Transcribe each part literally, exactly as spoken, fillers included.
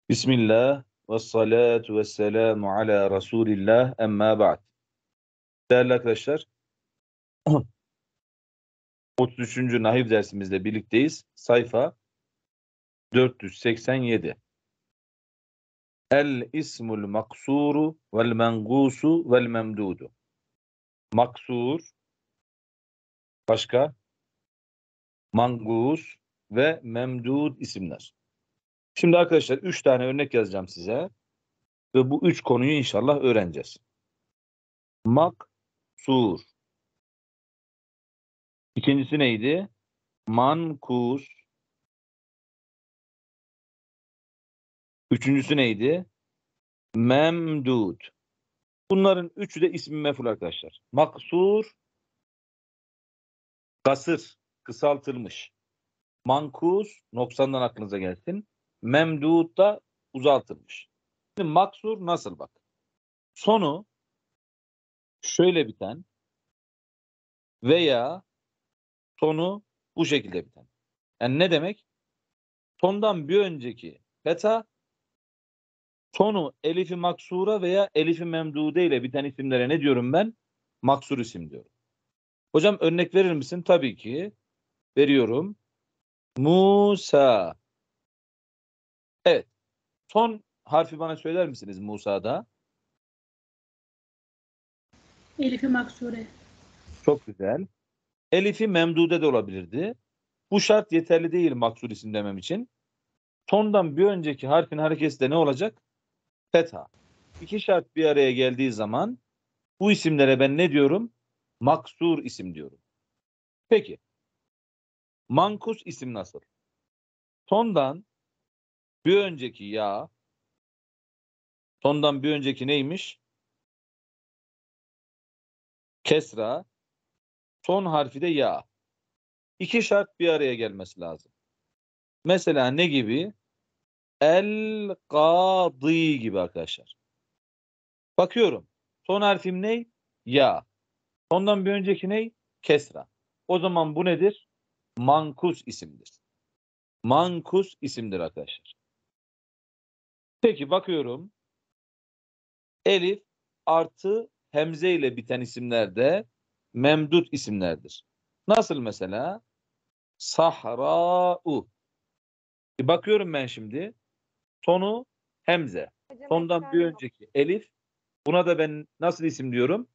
Bismillah ve salatu ve selamu ala Resulillah emma ba'd. Değerli arkadaşlar, otuz üçüncü nahiv dersimizle birlikteyiz. Sayfa dört yüz seksen yedi. El ismul maksuru vel mengusu vel memdudu. Maksur, başka, mangus ve memdud isimler. Şimdi arkadaşlar üç tane örnek yazacağım size ve bu üç konuyu inşallah öğreneceğiz. Maksur. İkincisi neydi? Mankus. Üçüncüsü neydi? Memdud. Bunların üçü de ismi mef'ul arkadaşlar. Maksur, kasır, kısaltılmış. Mankus, noksandan aklınıza gelsin. Memdud da uzaltılmış. Şimdi maksur nasıl bak? Sonu şöyle biten veya sonu bu şekilde biten. Yani ne demek? Sondan bir önceki feta, sonu elifi maksura veya elifi memdude ile biten isimlere ne diyorum ben? Maksur isim diyorum. Hocam örnek verir misin? Tabii ki veriyorum. Musa. Evet. Son harfi bana söyler misiniz Musa'da? Elif-i Maksure. Çok güzel. Elifi memdude de olabilirdi. Bu şart yeterli değil maksur isim demem için. Sondan bir önceki harfin hareketi de ne olacak? Fetha. İki şart bir araya geldiği zaman bu isimlere ben ne diyorum? Maksur isim diyorum. Peki. Mankus isim nasıl? Sondan bir önceki ya, sondan bir önceki neymiş? Kesra, son harfi de ya. İki şart bir araya gelmesi lazım. Mesela ne gibi? El-Kadı gibi arkadaşlar. Bakıyorum. Son harfim ne? Ya. Sondan bir önceki ne? Kesra. O zaman bu nedir? Mankus isimdir. Mankus isimdir arkadaşlar. Peki bakıyorum. Elif artı hemze ile biten isimler de memdut isimlerdir. Nasıl mesela? Sahra'u. Bir bakıyorum ben şimdi. Sonu hemze. Hocam Sondan ekran bir yok. önceki elif. Buna da ben nasıl isim diyorum?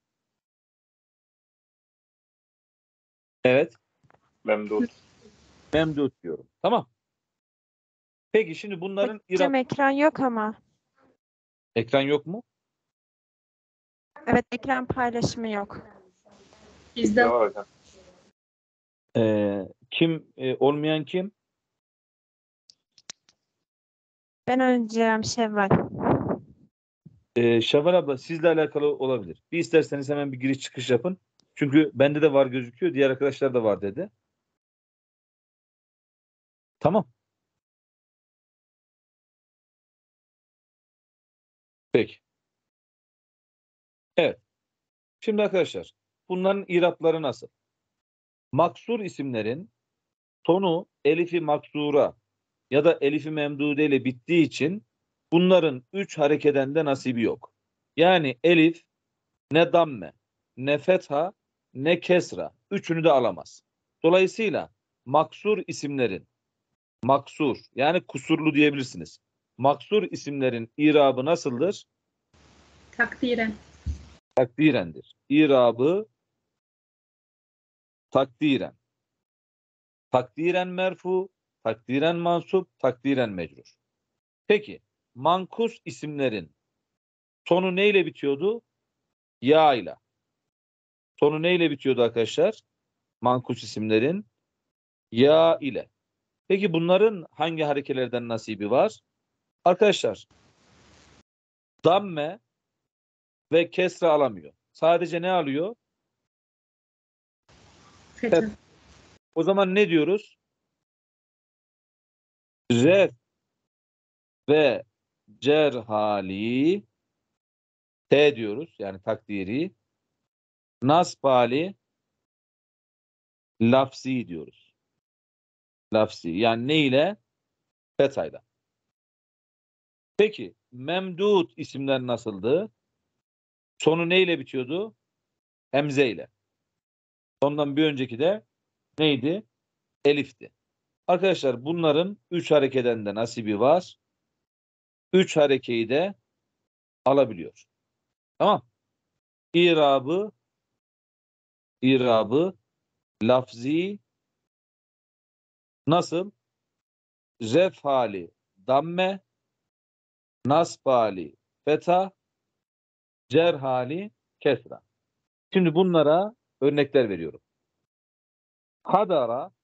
Evet. Memdut. Memdut diyorum. Tamam. Peki şimdi bunların Hocam irab... ekran yok ama. Ekran yok mu? Evet, ekran paylaşımı yok. Bizde Ne var hocam? Ee, kim e, olmayan kim? Ben önce Şevval. Ee, Şevval abla sizle alakalı olabilir. Bir isterseniz hemen bir giriş çıkış yapın. Çünkü bende de var gözüküyor. Diğer arkadaşlar da var dedi. Tamam. Peki. Evet. Şimdi arkadaşlar bunların irapları nasıl? Maksur isimlerin sonu elifi maksura ya da elifi memdude ile bittiği için bunların üç harekeden de nasibi yok. Yani elif ne damme, ne fetha, ne kesra. Üçünü de alamaz. Dolayısıyla maksur isimlerin, maksur yani kusurlu diyebilirsiniz. Maksur isimlerin irabı nasıldır? takdiren. Takdirendir. İrabı takdiren. Takdiren merfu, takdiren mansup, takdiren mecrur. Peki, mankus isimlerin sonu neyle bitiyordu? Ya ile. Sonu neyle bitiyordu arkadaşlar? Mankus isimlerin ya ile. Peki bunların hangi harekelerden nasibi var? Arkadaşlar, damme ve kesra alamıyor. Sadece ne alıyor? Fetha. Fet. O zaman ne diyoruz? Ref ve cer hali T diyoruz. Yani takdiri. Nasb hali lafzi diyoruz. Lafzi. Yani ne ile? Fethayla. Peki memdud isimler nasıldı? Sonu neyle bitiyordu? Hemze ile. Ondan bir önceki de neydi? Elifti. Arkadaşlar bunların üç harekeden de nasibi var. Üç harekeyi de alabiliyor. Tamam. İrabı, irabı, lafzi nasıl? Ref hali damme, nasb hali feta, cer hali kesra. Şimdi bunlara örnekler veriyorum. Hadara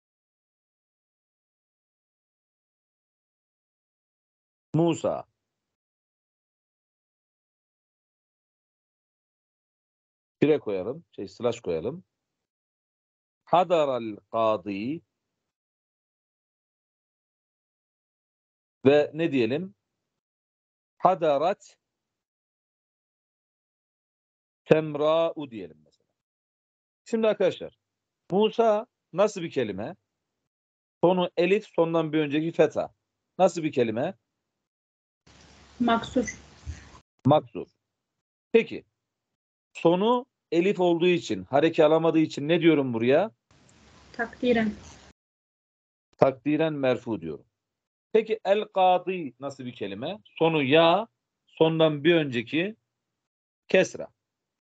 Musa. Tire koyalım. Şey slash koyalım. Hadaral kadi ve ne diyelim? Hadarat temra'u diyelim mesela. Şimdi arkadaşlar Musa nasıl bir kelime? Sonu elif, sondan bir önceki feta. Nasıl bir kelime? Maksur. Maksur. Peki sonu elif olduğu için, hareke alamadığı için ne diyorum buraya? Takdiren. Takdiren merfu diyorum. Peki el-kadi nasıl bir kelime? Sonu ya, sondan bir önceki kesra.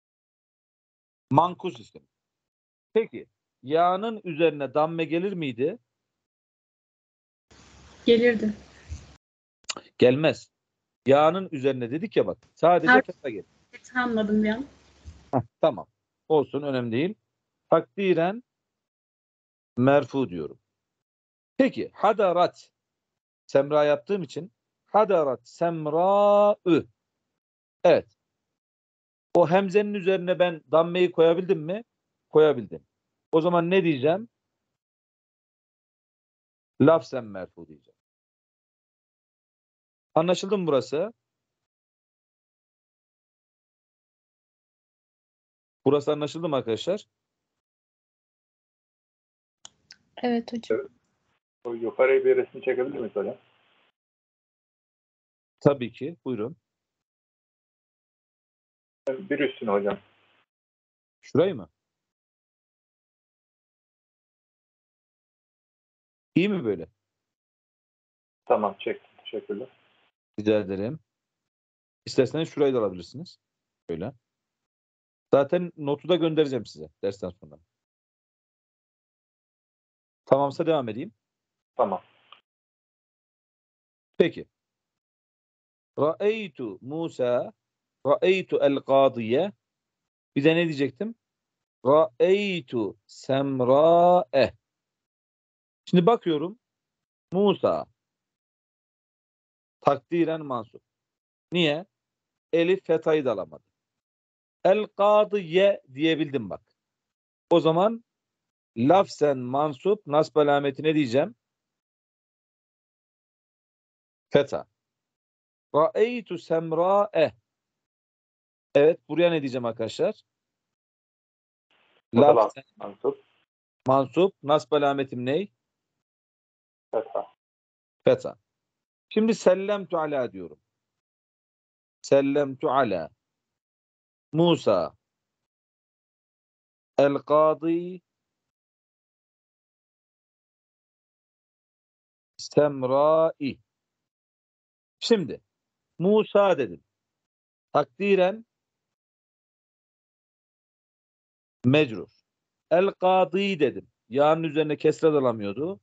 Mankus isim. Peki ya'nın üzerine damme gelir miydi? Gelirdi. Gelmez. Ya'nın üzerine dedik ya bak. Sadece Her- feta gelir. Hiç anladım bir an. Heh, tamam. Olsun önemli değil. Takdiren merfu diyorum. Peki hadarat semra yaptığım için hadarat semra'ı. Evet. O hemzenin üzerine ben dammeyi koyabildim mi? Koyabildim. O zaman ne diyeceğim? Lafzen merfu diyeceğim. Anlaşıldı mı burası? Burası anlaşıldı mı arkadaşlar? Evet hocam. O yukarıya bir resim çekebilir miyiz hocam? Tabii ki. Buyurun. Bir üstüne hocam. Şurayı mı? İyi mi böyle? Tamam çektim. Teşekkürler. Rica ederim. İsterseniz şurayı da alabilirsiniz. Böyle. Zaten notu da göndereceğim size dersten sonra. Tamamsa devam edeyim. Tamam. Peki. Ra'eytu Musa Ra'eytu el-kadiye bir de ne diyecektim? Ra'eytu semra'e. Şimdi bakıyorum. Musa takdiren mansup. Niye? Elif fetayı da alamadı. El-kadiye diyebildim bak. O zaman lafzen mansup nasb alameti ne diyeceğim? Feta. Ra'eytu semra'e. Evet buraya ne diyeceğim arkadaşlar? Lafzen Mansup. mansup nasb alametim ney? Fetha. Feta. Şimdi sellemtu ala diyorum. Sellemtu ala Musa el-kadi semra'i. Şimdi Musa dedim. Takdiren mecrur. El-kadi dedim. Ya'nın üzerine kesre alamıyordu.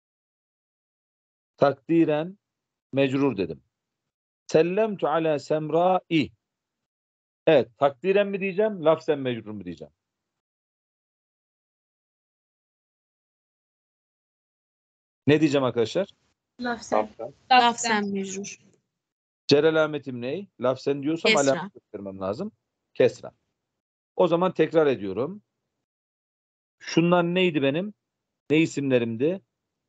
Takdiren mecrur dedim. Sellemtu ala semra'i. Evet. Takdiren mi diyeceğim? Lafzen mecrur mu diyeceğim? Ne diyeceğim arkadaşlar? Lafzen. Lafzen. Lafzen mecrur. Cer alametim ne? Lafzen diyorsam Kesra. alamet göstermem lazım. Kesra. O zaman tekrar ediyorum. Şunlar neydi benim? Ne isimlerimdi?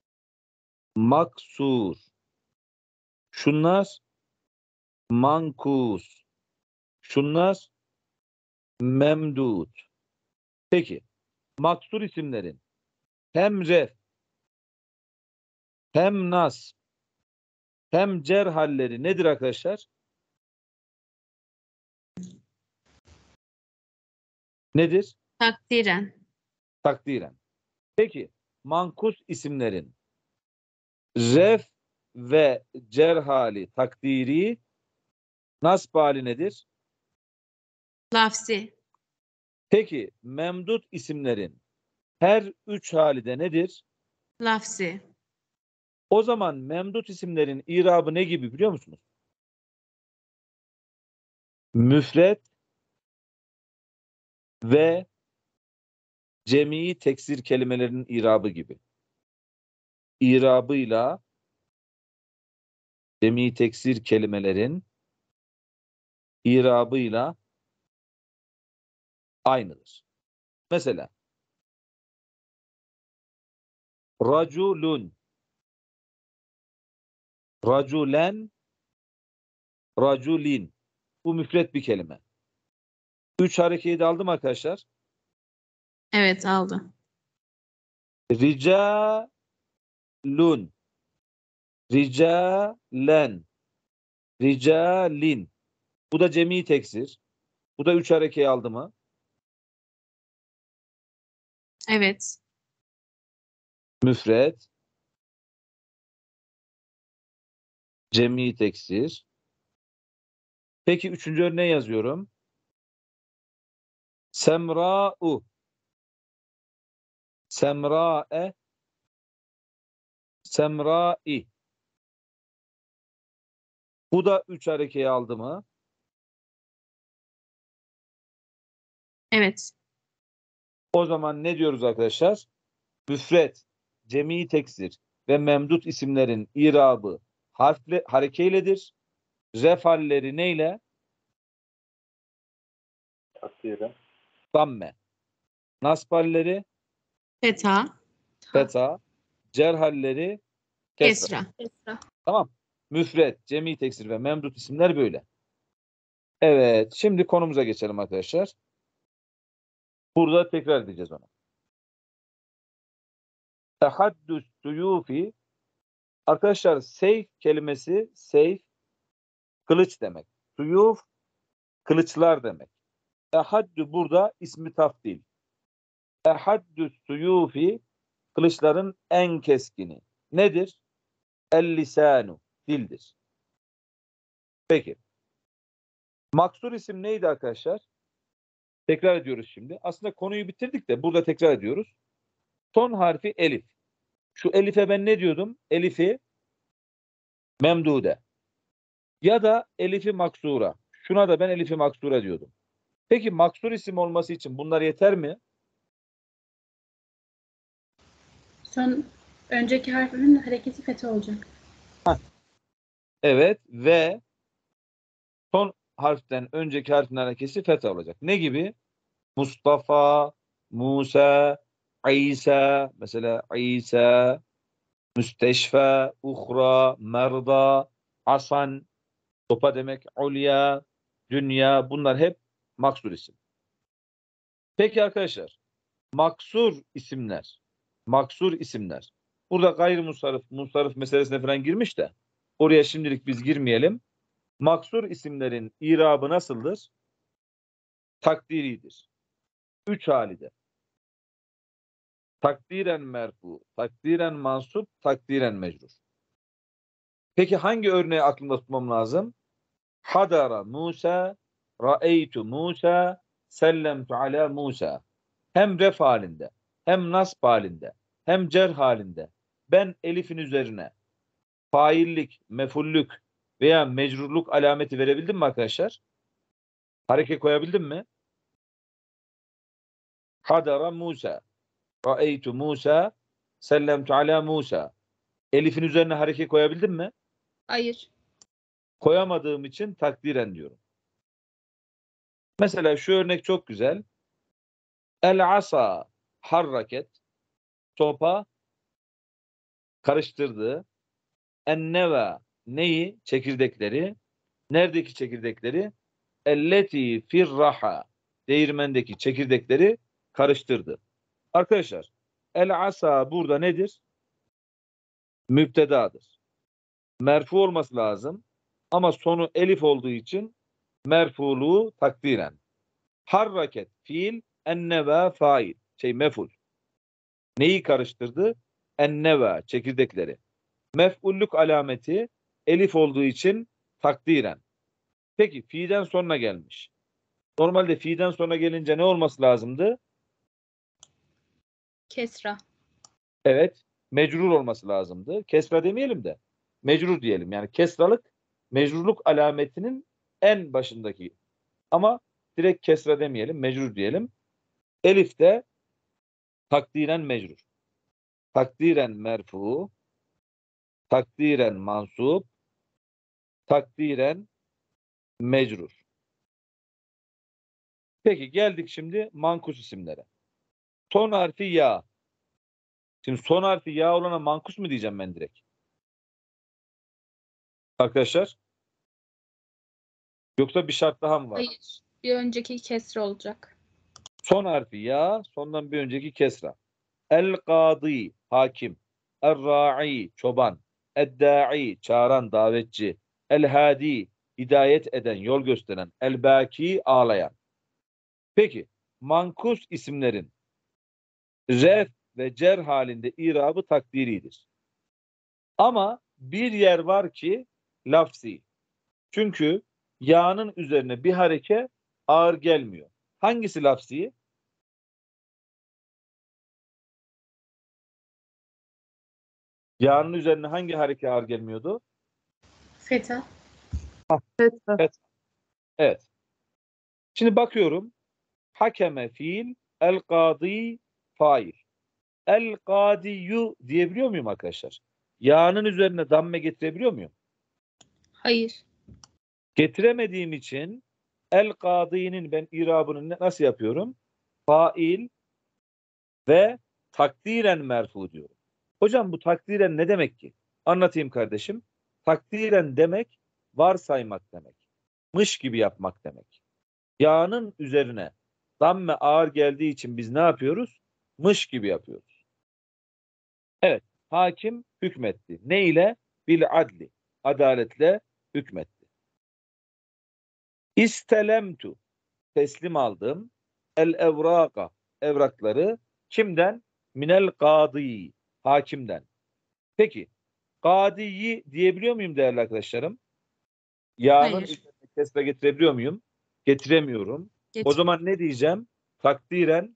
Maksur. Şunlar mankus. Şunlar memdud. Peki. Maksur isimlerin hem ref hem nas hem cer halleri nedir arkadaşlar? Nedir? Takdiren. Takdiren. Peki mankus isimlerin ref ve cer hali takdiri, nasb hali nedir? Lafzi. Peki memdut isimlerin her üç hali de nedir? Lafzi. O zaman memdut isimlerin irabı ne gibi biliyor musunuz? Müfret ve cem'i teksir kelimelerinin irabı gibi. İrabıyla cem'i teksir kelimelerin irabıyla aynıdır. Mesela raculun, raculen, raculin. Bu müfret bir kelime. Üç harekeyi de aldım arkadaşlar. Evet, aldı. Ricalun, ricalen, ricalin. Bu da cem'i teksir. Bu da üç harekeyi aldı mı? Evet. Müfret, cem'i teksir. Peki üçüncü örneği yazıyorum. Semra'u, semra'e, semra'i. Bu da üç harekeyi aldı mı? Evet. O zaman ne diyoruz arkadaşlar? Müfret, cem'i teksir ve memdut isimlerin irabı harfle, harekeyledir. Ref halleri neyle? Takdiren. Damme. Nasb halleri Feta. feta. Cer halleri kesra. Kesra. Esra. Tamam. Müfret, cem'i teksir ve memdut isimler böyle. Evet. Şimdi konumuza geçelim arkadaşlar. Burada tekrar edeceğiz onu. Tehaddüs suyufi. Arkadaşlar seyf kelimesi, seyf kılıç demek. Suyuf kılıçlar demek. Tehaddü burada ismi tafdil. Tehaddüs suyufi kılıçların en keskini. Nedir? El-lisanu, dildir. Peki. Maksur isim neydi arkadaşlar? Tekrar ediyoruz şimdi. Aslında konuyu bitirdik de burada tekrar ediyoruz. Son harfi elif. Şu elife ben ne diyordum? Elifi memdude. Ya da elifi maksura. Şuna da ben elifi maksura diyordum. Peki maksur isim olması için bunlar yeter mi? Son önceki harfinin hareketi fethi olacak. Evet ve son harften önceki harfin harekesi fetha olacak. Ne gibi? Mustafa, Musa, İsa, mesela İsa, müsteşfe, uhra, merda, asan, sopa demek, ulya, dünya, bunlar hep maksur isim. Peki arkadaşlar, maksur isimler, maksur isimler. Burada gayrimusarrif, musarrif meselesine falan girmiş de oraya şimdilik biz girmeyelim. Maksur isimlerin irabı nasıldır? Takdiridir. Üç halide. Takdiren merfu, takdiren mansup, takdiren mecrur. Peki hangi örneği aklımda tutmam lazım? Hadara Musa, ra'eytu Musa, sellemtu ala Musa. Hem ref halinde, hem nasb halinde, hem cer halinde. Ben elifin üzerine faillik, mefullük veya mecrurluk alameti verebildim mi arkadaşlar? Hareke koyabildim mi? Hadara Musa, ra'eytu Musa, sellemtu ala Musa. Elifin üzerine hareke koyabildim mi? Hayır. Koyamadığım için takdiren diyorum. Mesela şu örnek çok güzel. El asa harraket, sopa karıştırdı. En neva, neyi? Çekirdekleri. Neredeki çekirdekleri? Elleti firraha, değirmendeki çekirdekleri karıştırdı. Arkadaşlar el asa burada nedir? Müptedadır. merfu olması lazım. Ama sonu elif olduğu için merfuluğu takdiren. Harraket fiil, enneva fail. Şey meful. Neyi karıştırdı? Enneva, çekirdekleri. Mef'ullük alameti elif olduğu için takdiren. Peki fiilden sonra gelmiş. Normalde fiilden sonra gelince ne olması lazımdı? Kesra. Evet, mecrur olması lazımdı. Kesra demeyelim de mecrur diyelim. Yani kesralık mecrurluk alametinin en başındaki. Ama direkt kesra demeyelim, mecrur diyelim. Elif de takdiren mecrur. Takdiren merfu, takdiren mansup, takdiren mecrur. Peki geldik şimdi mankus isimlere. Son harfi ya. Şimdi son harfi ya olana mankus mu diyeceğim ben direkt? Arkadaşlar. Yoksa bir şart daha mı var? Hayır. Bir önceki kesra olacak. Son harfi ya, sondan bir önceki kesra. El-Kadi, hakim. El-Ra'i, çoban. El-Da'i, çağıran, davetçi. El-Hadi, hidayet eden, yol gösteren. El-Baki, ağlayan. Peki, mankus isimlerin ref ve cer halinde irabı takdiridir. Ama bir yer var ki lafzi. Çünkü ya'nın üzerine bir hareke ağır gelmiyor. Hangisi lafzi? Ya'nın üzerine hangi hareke ağır gelmiyordu? Feta. Evet. Evet. Şimdi bakıyorum. Hakeme fiil, el kadi fail. El kadiyu diyebiliyor muyum arkadaşlar? Ya'nın üzerine damme getirebiliyor muyum? Hayır. Getiremediğim için el kadinin ben irabını nasıl yapıyorum? Fail ve takdiren merfu diyorum. Hocam bu takdiren ne demek ki? Anlatayım kardeşim. Takdiren demek varsaymak demek. Mış gibi yapmak demek. Ya'nın üzerine damme ağır geldiği için biz ne yapıyoruz? Mış gibi yapıyoruz. Evet. Hakim hükmetti. Ne ile? Bil adli. Adaletle hükmetti. İstelemtu. Teslim aldım. El evraka. Evrakları kimden? Minel kadi. Hakimden. Peki. Kadiyi diyebiliyor muyum değerli arkadaşlarım? Ya'nın Hayır. üzerine kesre getirebiliyor muyum? Getiremiyorum. Geç. O zaman ne diyeceğim? Takdiren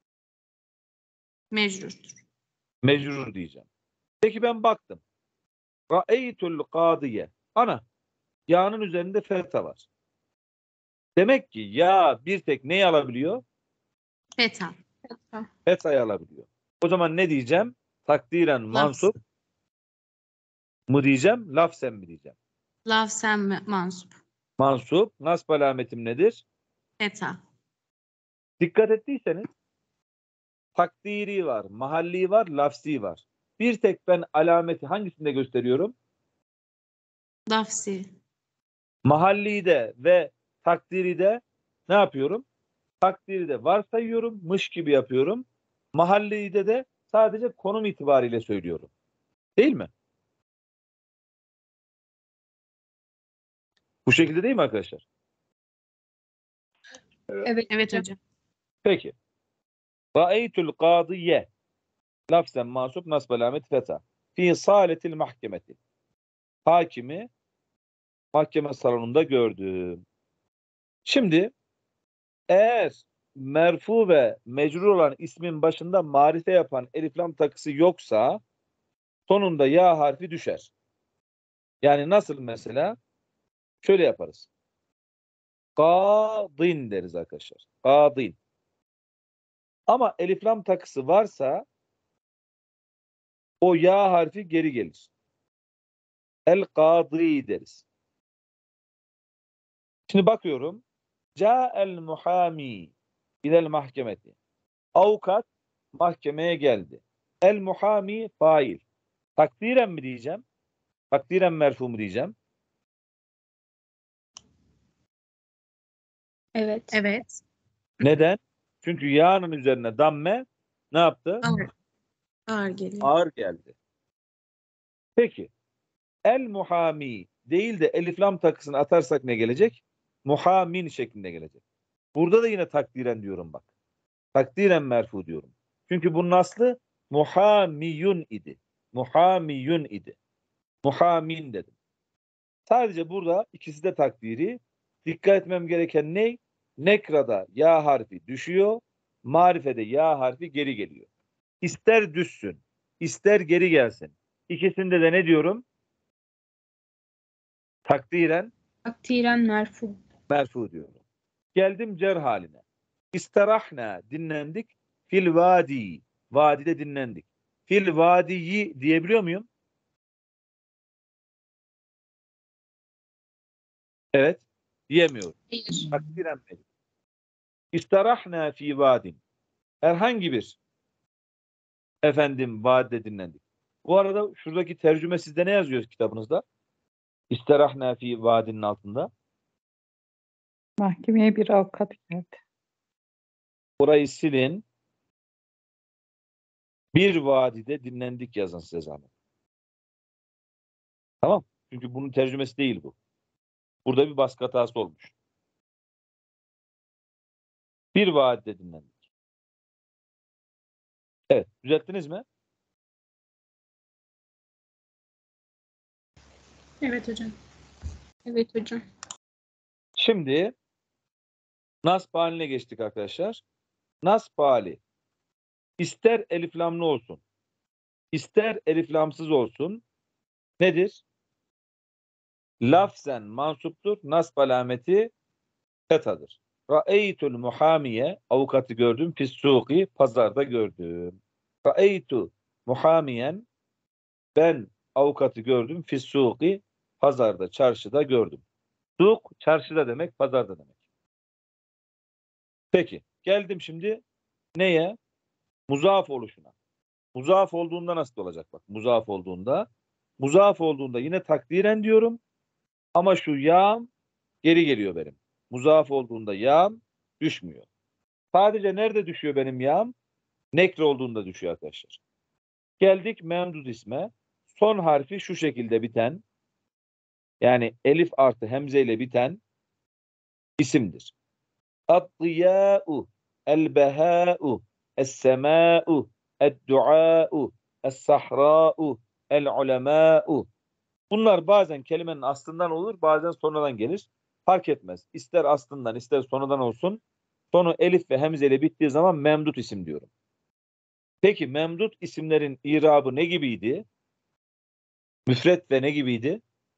Mecrurdur. mecrur diyeceğim. Peki ben baktım. Ra'eytul kadiye. Ana. Ya'nın üzerinde feta var. Demek ki ya bir tek neyi alabiliyor? Feta. Feta'yı alabiliyor. O zaman ne diyeceğim? Takdiren mansup mu diyeceğim? Lafsen mi diyeceğim? Lafzen mansup. Mansup. Nasb alametim nedir? Feta. Dikkat ettiyseniz takdiri var, mahalli var, lafzi var. Bir tek ben alameti hangisinde gösteriyorum? Lafzi. Mahallide ve takdiride ne yapıyorum? Takdiride varsayıyorum, mış gibi yapıyorum. Mahallide de sadece konum itibariyle söylüyorum. Değil mi? Bu şekilde değil mi arkadaşlar? Evet, Evet hocam. hocam. Peki. Ra'eytul kadiye. Lafzen masup nasb alamet feta. Fi saletil mahkemeti. Hakimi mahkeme salonunda gördüm. Şimdi eğer merfu ve mecrur olan ismin başında marife yapan elif lam takısı yoksa sonunda ya harfi düşer. Yani nasıl mesela? Şöyle yaparız. Kadin deriz arkadaşlar. Kadin. Ama elif lam takısı varsa o ya harfi geri gelir. El kadi deriz. Şimdi bakıyorum. Ca'el muhami ilel mahkemeti. Avukat mahkemeye geldi. El muhami fail. Takdiren mi diyeceğim? Takdiren merfu mu diyeceğim? Evet. Evet. Neden? Çünkü ya'nın üzerine damme ne yaptı? Ağır. Ağır geliyor. Ağır geldi. Peki. El muhami değil de elif lam takısını atarsak ne gelecek? Muhamin şeklinde gelecek. Burada da yine takdiren diyorum bak. Takdiren merfu diyorum. Çünkü bunun aslı muhamiyun idi. Muhamiyun idi. Muhamin dedim. Sadece burada ikisi de takdiri. Dikkat etmem gereken ne? Nekrada ya harfi düşüyor. Marifede ya harfi geri geliyor. İster düşsün, ister geri gelsin. İkisinde de ne diyorum? Takdiren Takdiren merfu. merfu diyorum. Geldim cer haline. İsterahna dinlendik. Fil vadi. Vadide dinlendik. Fil vadiyi diyebiliyor muyum? Evet. Diyemiyorum. Hayır. Takdiren benim. İsterahna fi vadin. Herhangi bir efendim vadide dinlendik. Bu arada şuradaki tercüme sizde ne yazıyor kitabınızda? İsterahna fi vadinin altında. Mahkemeye bir avukat geldi. Orayı silin. Bir vadide dinlendik yazın size zahmet. Tamam. Çünkü bunun tercümesi değil bu. Burada bir baskı hatası olmuş. Bir vadide dinlendik. Evet. Düzelttiniz mi? Evet hocam. Evet hocam. Şimdi nasb haline geçtik arkadaşlar. Nasb hali ister eliflamlı olsun, ister eliflamsız olsun nedir? Lafzen mansuptur. Nasb alameti fethadır. Ra'eytul muhamiye avukatı gördüm. Fissuki pazarda gördüm. Ra'eytu muhamiyen ben avukatı gördüm. Fissuki pazarda, çarşıda gördüm. Suk çarşıda demek, pazarda demek. Peki geldim şimdi neye? Muzaf oluşuna. Muzaf olduğunda nasıl olacak bak? Muzaf olduğunda. Muzaf olduğunda yine takdiren diyorum. Ama şu yağım geri geliyor benim. Muzaf olduğunda yağım düşmüyor. Sadece nerede düşüyor benim yağım? Nekre olduğunda düşüyor arkadaşlar. Geldik memdud isme. Son harfi şu şekilde biten, yani elif artı hemze ile biten isimdir. Ad-diyâ'u, el-behâ'u, es-semâ'u, ed-duâ'u, es-sahrâ'u, el-ulemâ'u. Bunlar bazen kelimenin aslından olur, bazen sonradan gelir. Fark etmez. İster aslından, ister sonradan olsun. Sonu elif ve hemze ile bittiği zaman memdut isim diyorum. Peki memdut isimlerin irabı ne gibiydi? Müfret ve ne gibiydi?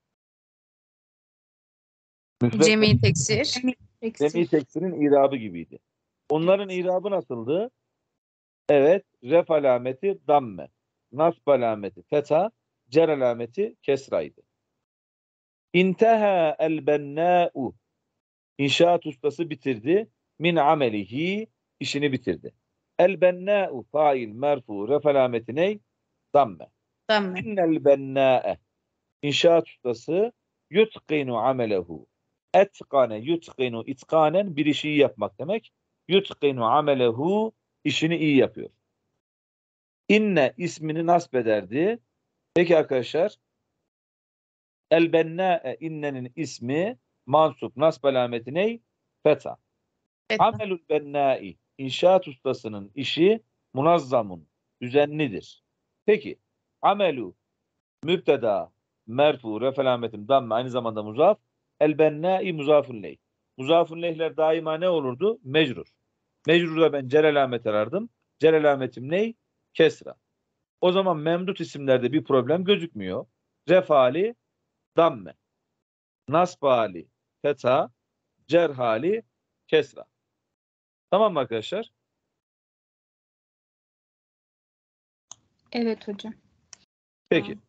Müfret Cemi teksir. Cemi teksirin irabı gibiydi. Onların irabı nasıldı? Evet, ref alameti damme, nasb alameti feta, cer alameti kesraydı. İnteha el-bennâ'u, İnşaat ustası bitirdi. Min amelihi, işini bitirdi. El-bennâ'u fail merfu, ref alameti ney? Damme. Tamam. İnnel bennâ'e, İnşaat ustası yutqinu amelehu. Etkane yutqinu itkanen, bir işi iyi yapmak demek. Yutqinu amelehu, işini iyi yapıyor. İnne ismini nasb ederdi. Peki arkadaşlar, el bennâ'e innenin ismi mansup, nasb alameti ney? Feta. Feta. Amelul bennâ'i, inşaat ustasının işi munazzamun, düzenlidir. Peki amelu mübteda merfu ref alametim damme, aynı zamanda muzaf. El bennâ'i muzafun leyh. Muzafun leyhler daima ne olurdu? Mecrur. Mecrurda ben cer alamet arardım. Cer alametim ney? Kesra. O zaman memdut isimlerde bir problem gözükmüyor. Ref hali damme, nasb hali feta, cer hali kesra. Tamam mı arkadaşlar? Evet hocam. Peki. Tamam.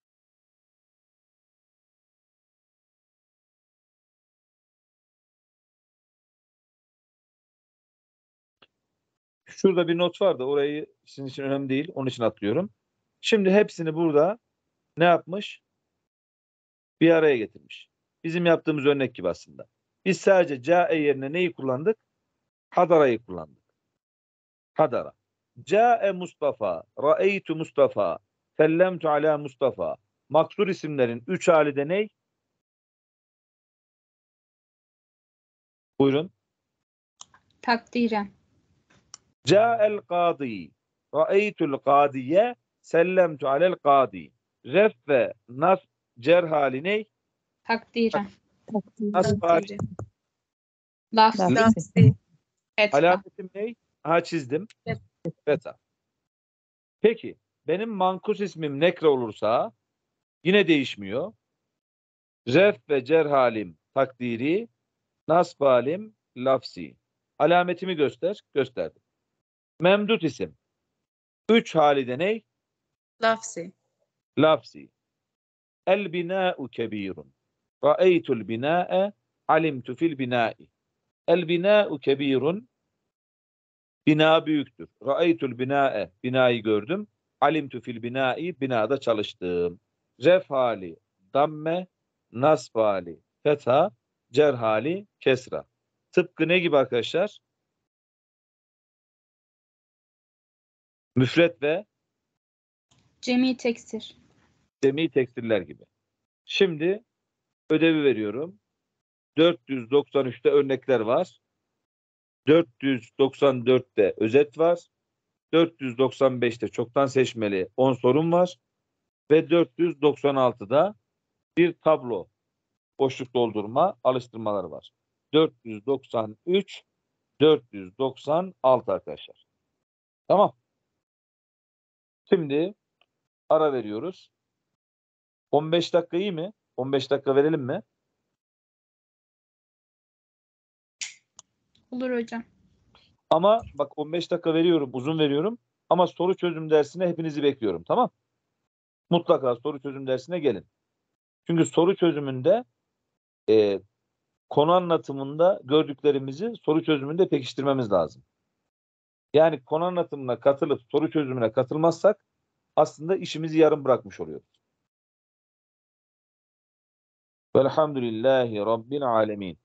Şurada bir not var da orayı sizin için önemli değil. Onun için atlıyorum. Şimdi hepsini burada ne yapmış? Bir araya getirmiş. Bizim yaptığımız örnek gibi aslında. Biz sadece cae yerine neyi kullandık? Hadara'yı kullandık. Hadara. Cae Mustafa, ra'eytu Mustafa, sellemtu ala Mustafa. maksur isimlerin üç hali de ne? Buyurun. Takdiren. Ca'el kâdî. Ra'eytul kâdiye. Sellemtu alel kâdî. Ref ve nas cer hali ne? Takdiren. Nasb hali. Takdiri. Lafzi. Lafzi. Fetha. Alametim ne? Ha çizdim. Evet. Feta. Peki benim mankus ismim nekre olursa yine değişmiyor. Ref ve cer halim takdiri, nasb halim lafzi. Alametimi göster. Gösterdim. Memdut isim. Üç hali de ne? Lafzi. Lafzi. El binâ'u kebîrun. Ra'eytul binâ'e alimtu fil binâ'i. El binâ'u kebîrun. Bina büyüktür. Ra'eytul binâ'e. Binayı gördüm. Alimtu fil binâ'i. Binada çalıştım. Ref hali damme, nasb hali fetha, cer hali kesra. Tıpkı ne gibi arkadaşlar? Müfret ve Cemi teksir. cemi tekstiller gibi. Şimdi ödevi veriyorum. dört yüz doksan üçte örnekler var. dört yüz doksan dörtte özet var. dört yüz doksan beşte çoktan seçmeli on sorun var. Ve dört yüz doksan altıda bir tablo boşluk doldurma alıştırmaları var. dört yüz doksan üç, dört yüz doksan altı arkadaşlar. Tamam. Şimdi ara veriyoruz. on beş dakika iyi mi? on beş dakika verelim mi? Olur hocam. Ama bak on beş dakika veriyorum, uzun veriyorum. Ama soru çözüm dersine hepinizi bekliyorum. Tamam? Mutlaka soru çözüm dersine gelin. Çünkü soru çözümünde e, konu anlatımında gördüklerimizi soru çözümünde pekiştirmemiz lazım. Yani konu anlatımına katılıp soru çözümüne katılmazsak aslında işimizi yarım bırakmış oluyoruz. Velhamdülillahi Rabbil alemin.